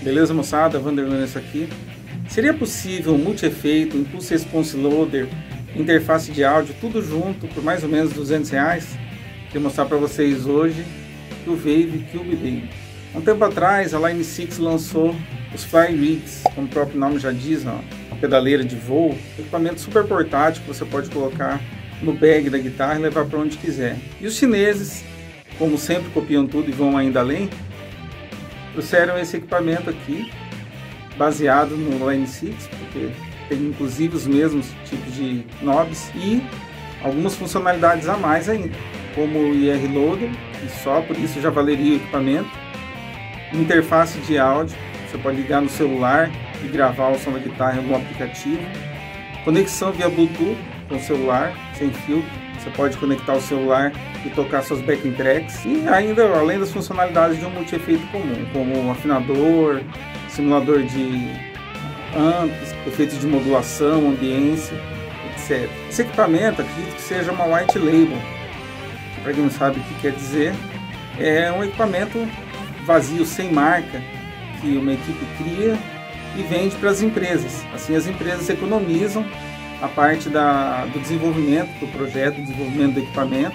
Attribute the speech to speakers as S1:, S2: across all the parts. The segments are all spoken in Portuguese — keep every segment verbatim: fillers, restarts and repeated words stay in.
S1: Beleza, moçada? Vanderlei isso aqui. Seria possível um multi-efeito, Impulse Response Loader, interface de áudio, tudo junto por mais ou menos duzentos reais? Queria mostrar para vocês hoje o Wave Cube Baby. Um tempo atrás a Line six lançou os Fly Rigs, como o próprio nome já diz, ó, uma pedaleira de voo, equipamento super portátil que você pode colocar no bag da guitarra e levar para onde quiser. E os chineses, como sempre copiam tudo e vão ainda além, trouxeram esse equipamento aqui, baseado no Line six, porque tem inclusive os mesmos tipos de knobs e algumas funcionalidades a mais ainda, como o I R Loader, e só por isso já valeria o equipamento, interface de áudio, você pode ligar no celular e gravar o som da guitarra em algum aplicativo, conexão via Bluetooth com o celular, sem fio, você pode conectar o celular e tocar suas backing tracks, e ainda além das funcionalidades de um multi-efeito comum, como um afinador, simulador de amps, efeitos de modulação, ambiência, etcétera. Esse equipamento, acredito que seja uma white label, para quem não sabe o que quer dizer, é um equipamento vazio, sem marca, que uma equipe cria e vende para as empresas. Assim as empresas economizam a parte da, do desenvolvimento do projeto, do desenvolvimento do equipamento,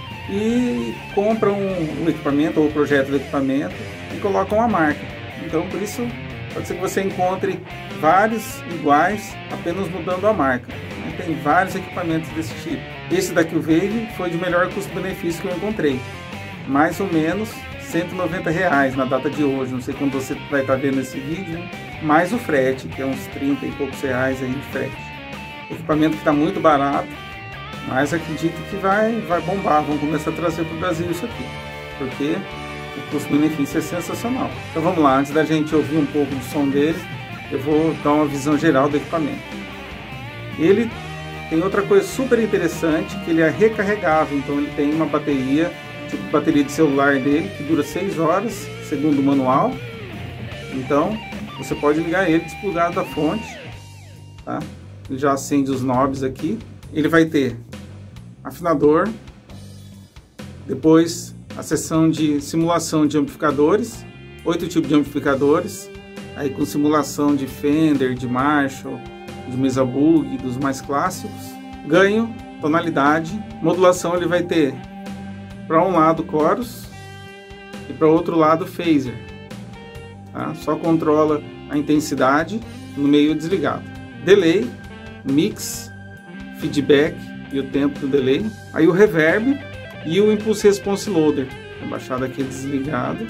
S1: e compram o equipamento ou o projeto do equipamento e colocam a marca. Então por isso pode ser que você encontre vários iguais, apenas mudando a marca. Tem vários equipamentos desse tipo. Esse daqui, o Wave, foi de melhor custo-benefício que eu encontrei. Mais ou menos cento e noventa reais na data de hoje. Não sei quando você vai estar vendo esse vídeo, hein? Mais o frete, que é uns trinta e poucos reais aí de frete. Equipamento que está muito barato, mas acredito que vai, vai bombar. Vamos começar a trazer para o Brasil isso aqui, porque o custo-benefício é sensacional. Então vamos lá, antes da gente ouvir um pouco do som dele, eu vou dar uma visão geral do equipamento. Ele tem outra coisa super interessante, que ele é recarregável, então ele tem uma bateria, tipo bateria de celular dele, que dura seis horas, segundo o manual. Então você pode ligar ele desplugado da fonte, tá? Ele já acende os knobs aqui. Ele vai ter afinador, depois a seção de simulação de amplificadores, oito tipos de amplificadores, aí com simulação de Fender, de Marshall, de Mesa Bug, dos mais clássicos. Ganho, tonalidade, modulação ele vai ter para um lado chorus e para outro lado phaser, tá? Só controla a intensidade no meio desligado. Delay, mix, feedback e o tempo do delay. Aí o reverb e o Impulse Response Loader, baixado aqui desligado.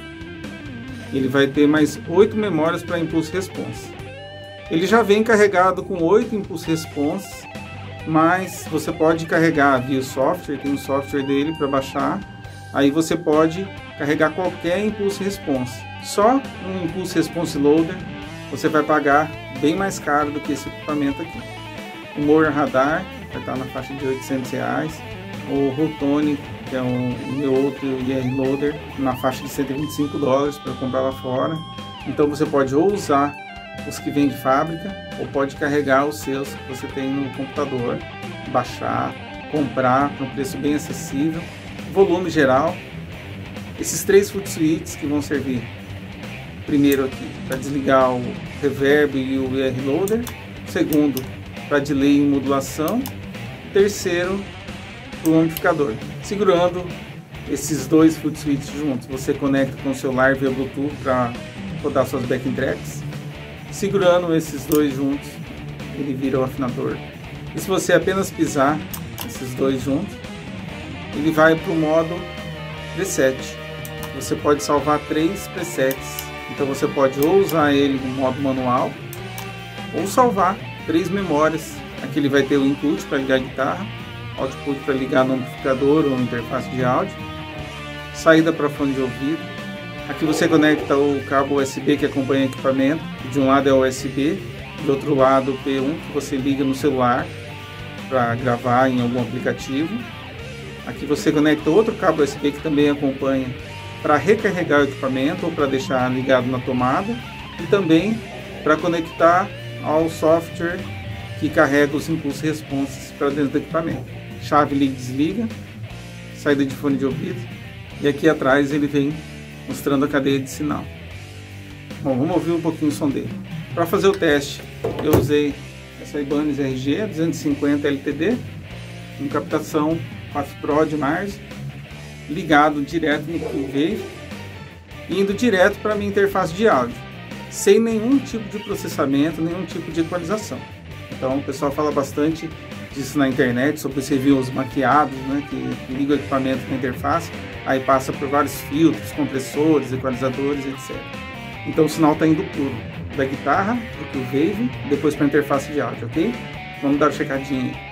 S1: Ele vai ter mais oito memórias para Impulse Response. Ele já vem carregado com oito Impulse Response, mas você pode carregar via software, tem um software dele para baixar. Aí você pode carregar qualquer Impulse Response. Só um Impulse Response Loader você vai pagar bem mais caro do que esse equipamento aqui. O Mower Radar vai estar na faixa de oitocentos reais. O Rootone, que é o meu outro I R Loader, na faixa de cento e vinte e cinco dólares para comprar lá fora. Então você pode ou usar os que vêm de fábrica, ou pode carregar os seus que você tem no computador, baixar, comprar por um preço bem acessível. Volume geral, esses três foot switches que vão servir primeiro aqui para desligar o reverb e o I R Loader, segundo para delay e modulação, terceiro para o amplificador. Segurando esses dois foot switches juntos, você conecta com o celular via Bluetooth para rodar suas backing tracks. Segurando esses dois juntos, ele vira o afinador. E se você apenas pisar esses dois juntos, ele vai para o modo preset. Você pode salvar três presets. Então você pode ou usar ele no modo manual, ou salvar três memórias. Aqui ele vai ter o input para ligar a guitarra, output para ligar no amplificador ou interface de áudio, saída para fone de ouvido. Aqui você conecta o cabo U S B que acompanha o equipamento. De um lado é o U S B, do outro lado o P um que você liga no celular para gravar em algum aplicativo. Aqui você conecta outro cabo U S B que também acompanha para recarregar o equipamento ou para deixar ligado na tomada, e também para conectar ao software que carrega os impulsos responses para dentro do equipamento. Chave liga e desliga, saída de fone de ouvido, e aqui atrás ele vem mostrando a cadeia de sinal. Bom, vamos ouvir um pouquinho o som dele. Para fazer o teste, eu usei essa Ibanez R G duzentos e cinquenta L T D, com captação quatro Pro de Mars, ligado direto no Q-Wave, indo direto para a minha interface de áudio, sem nenhum tipo de processamento, nenhum tipo de equalização. Então o pessoal fala bastante disso na internet, sobre os reviews maquiados, né, que liga o equipamento na interface, aí passa por vários filtros, compressores, equalizadores, etcétera. Então o sinal está indo puro, da guitarra para o Q-Wave, depois para a interface de áudio, ok? Vamos dar uma checadinha aí.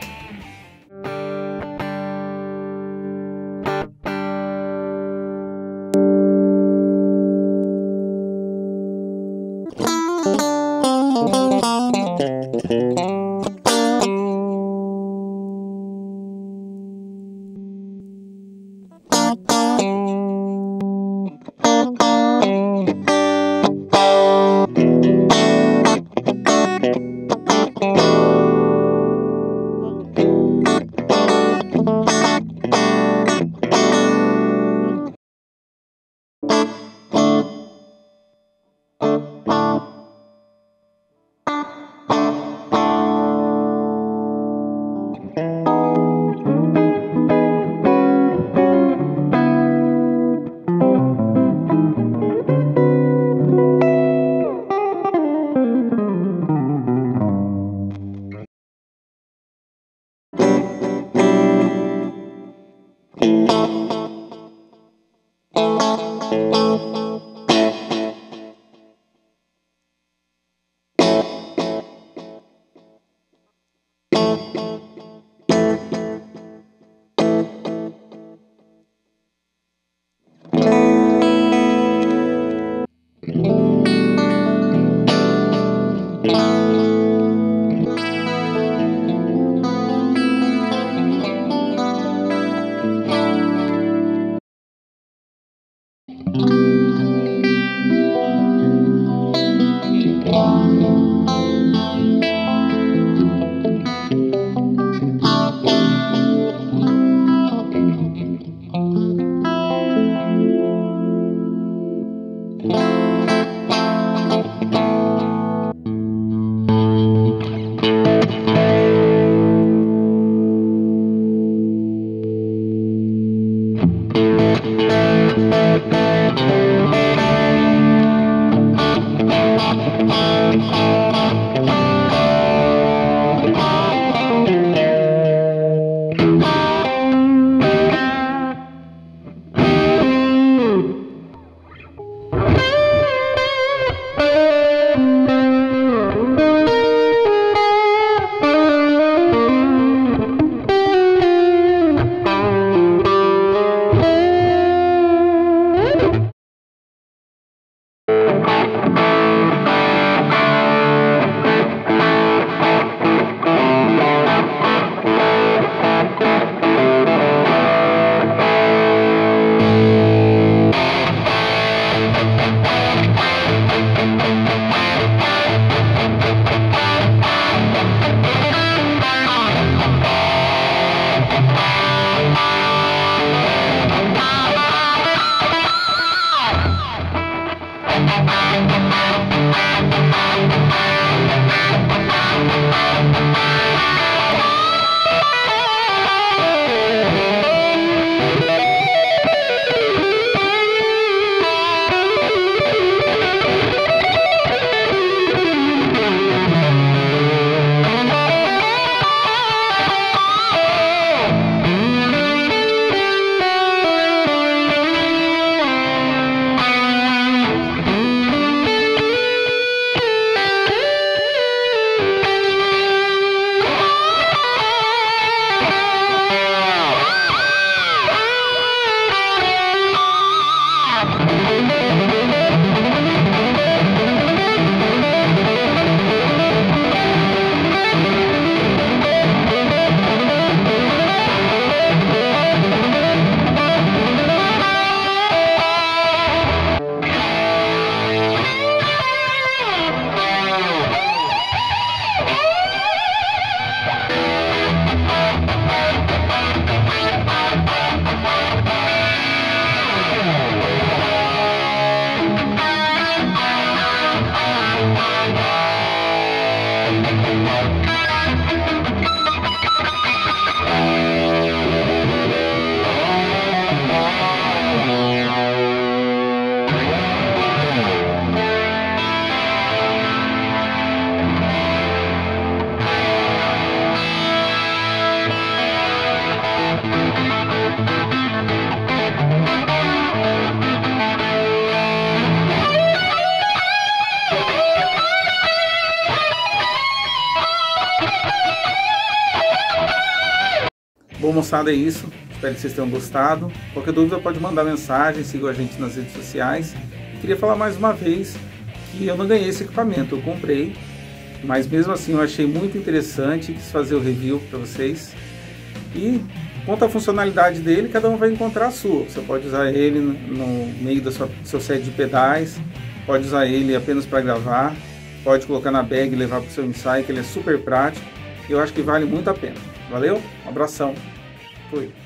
S1: Bom, moçada, é isso. Espero que vocês tenham gostado. Qualquer dúvida pode mandar mensagem, sigam a gente nas redes sociais. E queria falar mais uma vez que eu não ganhei esse equipamento, eu comprei. Mas mesmo assim eu achei muito interessante, quis fazer o review para vocês. E quanto à funcionalidade dele, cada um vai encontrar a sua. Você pode usar ele no meio do seu set de pedais, pode usar ele apenas para gravar, pode colocar na bag e levar para o seu ensaio, que ele é super prático. Eu acho que vale muito a pena. Valeu? Um abração. Fui.